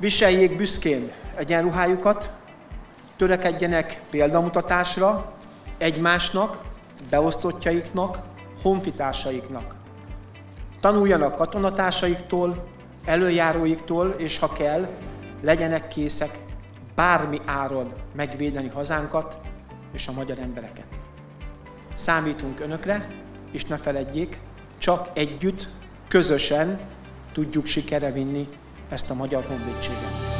Viseljék büszkén egyenruhájukat, törekedjenek példamutatásra egymásnak, beosztottjaiknak, honfitársaiknak. Tanuljanak katonatársaiktól, elöljáróiktól, és ha kell, legyenek készek bármi áron megvédeni hazánkat és a magyar embereket. Számítunk önökre, és ne feledjék, csak együtt, közösen tudjuk sikerre vinni ezt a magyar honvédséget.